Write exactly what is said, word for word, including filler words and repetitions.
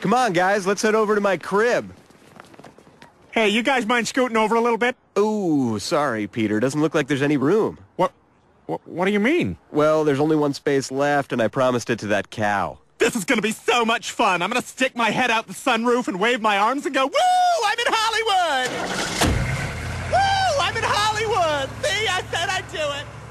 Come on, guys, let's head over to my crib. Hey, you guys mind scooting over a little bit? Ooh, sorry, Peter. Doesn't look like there's any room. What, what, what do you mean? Well, there's only one space left, and I promised it to that cow. This is gonna be so much fun. I'm gonna stick my head out the sunroof and wave my arms and go, woo, I'm in Hollywood! Woo, I'm in Hollywood! See, I said I'd do it!